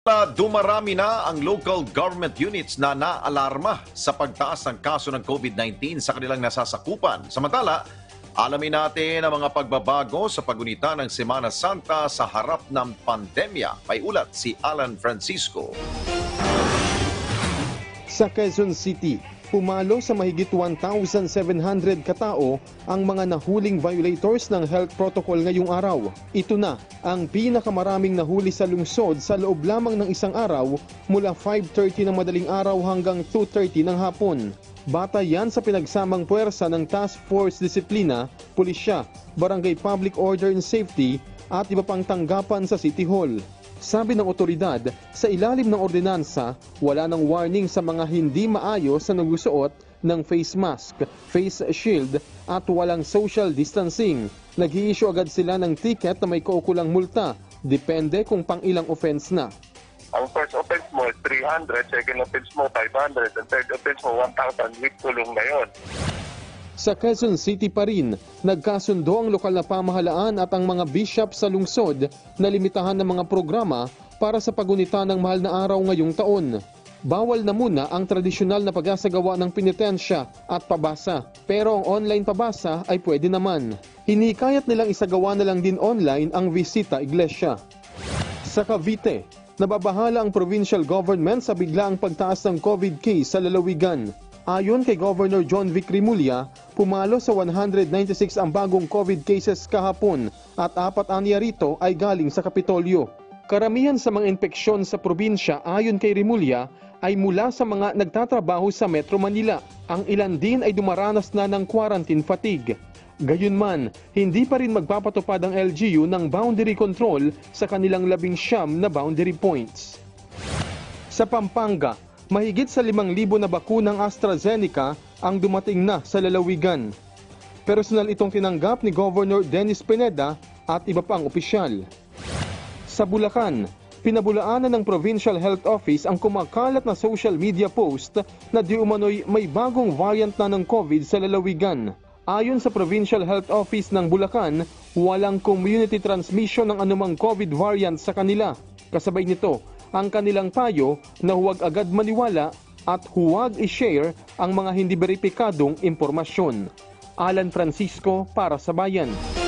Dumarami na ang local government units na naalarma sa pagtaas ng kaso ng COVID-19 sa kanilang nasasakupan. Samantala, alamin natin ang mga pagbabago sa paggunita ng Semana Santa sa harap ng pandemya. May ulat si Alan Francisco. Sa Quezon City, pumalo sa mahigit 1,700 katao ang mga nahuling violators ng health protocol ngayong araw. Ito na ang pinakamaraming nahuli sa lungsod sa loob lamang ng isang araw mula 5:30 ng madaling araw hanggang 2:30 ng hapon. Batay yan sa pinagsamang puwersa ng Task Force Disiplina, Pulisya, Barangay Public Order and Safety at iba pang tanggapan sa City Hall. Sabi ng otoridad, sa ilalim ng ordinansa, wala nang warning sa mga hindi maayos na nagsusuot ng face mask, face shield at walang social distancing. Nag-i-issue agad sila ng ticket na may kaukulang multa, depende kung pang ilang offense na. Ang first offense mo 300, second offense mo 500, and third offense mo 1,000 with kulong na yon. Sa Quezon City pa rin, nagkasundo ang lokal na pamahalaan at ang mga bishop sa lungsod na limitahan ng mga programa para sa pagunita ng mahal na araw ngayong taon. Bawal na muna ang tradisyonal na pagsasagawa ng penitensya at pabasa, pero ang online pabasa ay pwede naman. Hinikayat nilang isagawa na lang din online ang bisita iglesia. Sa Cavite, nababahala ang provincial government sa biglaang pagtaas ng COVID case sa lalawigan. Ayon kay Governor John Vic Rimulya, pumalo sa 196 ang bagong COVID cases kahapon at 4 rito ay galing sa Kapitolyo. Karamihan sa mga impeksyon sa probinsya ayon kay Rimulya ay mula sa mga nagtatrabaho sa Metro Manila. Ang ilan din ay dumaranas na ng quarantine fatigue. Gayunman, hindi pa rin magpapatupad ang LGU ng boundary control sa kanilang 19 na boundary points. Sa Pampanga, mahigit sa 5,000 na bakunang AstraZeneca ang dumating na sa lalawigan. Personal itong tinanggap ni Governor Dennis Pineda at iba pang opisyal. Sa Bulacan, pinabulaanan ng Provincial Health Office ang kumakalat na social media post na di umano'y may bagong variant na ng COVID sa lalawigan. Ayon sa Provincial Health Office ng Bulacan, walang community transmission ng anumang COVID variant sa kanila. Kasabay nito, ang kanilang payo na huwag agad maniwala at huwag i-share ang mga hindi beripikadong impormasyon. Alan Francisco para sa Bayan.